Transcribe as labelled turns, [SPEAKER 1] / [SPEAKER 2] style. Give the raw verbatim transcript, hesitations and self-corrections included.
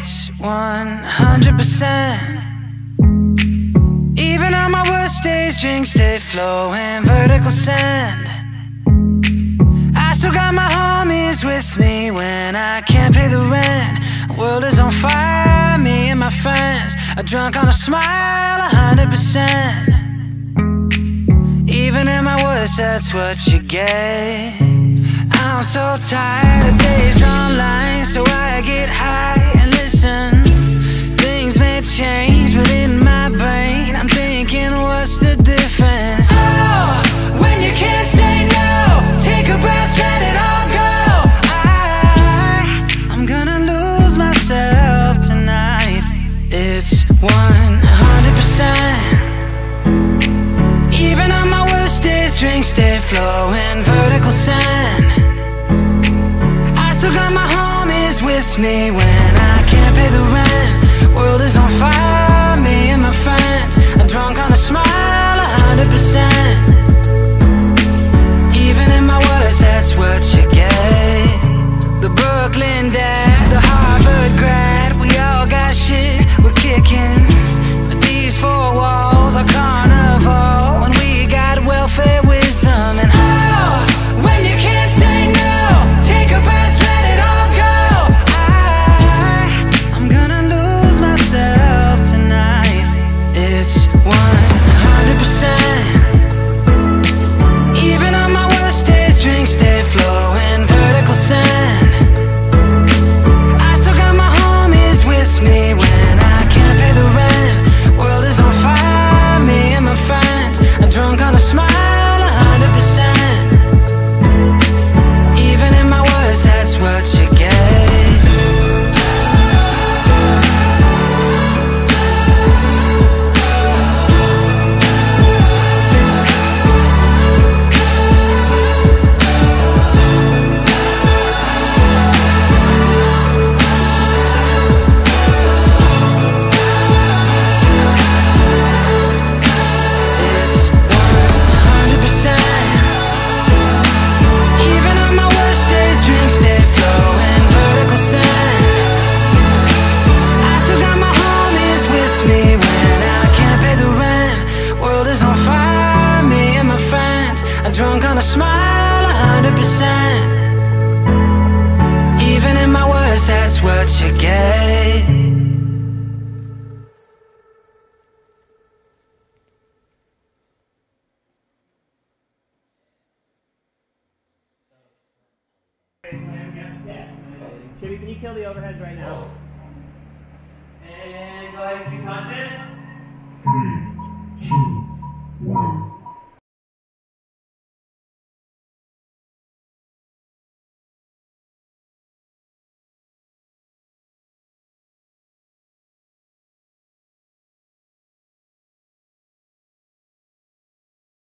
[SPEAKER 1] It's one hundred percent. Even on my worst days, drinks stay flowing, vertical send. I still got my homies with me when I can't pay the rent. The world is on fire, me and my friends are drunk on a smile, one hundred percent. Even in my worst, that's what you get. I'm so tired of days online, so I get high and listen. Things may change, but in my brain I'm thinking, what's the difference? Oh, when you can't say no, take a breath, let it all go. I, I'm gonna lose myself tonight. It's one hundred percent. Even on my worst days, drinks stay flowing, vertical send. I still got my homies with me when I can't pay the rent. World is on fire, me and my friends are drunk on a smile, one hundred percent. Even in my worst, that's what you get. The Brooklyn dad, the Harvard grad, we all got shit we're kicking. But these four walls are carnival, and we got welfare wisdom. And oh, when you can't say no, take a breath, let it all go. I, I'm gonna lose myself tonight. It's one hundred percent. Even on my worst days, drinks stay flowing, vertical send. I still got my homies with me when I can't pay the rent. World is on fire, me and my friends are drunk on a smile, one hundred percent. Even in my worst, that's what you get. It's one hundred percent. Even on my worst days, drinks stay flowing, vertical send. I still got my homies with me when I can't pay the rent. World is on fire, me and my friends are drunk on a smile, one hundred percent. Even in my worst, that's what you get.
[SPEAKER 2] Chibi, can you kill the overheads right now? And go ahead and cue content.
[SPEAKER 3] Three, two, one.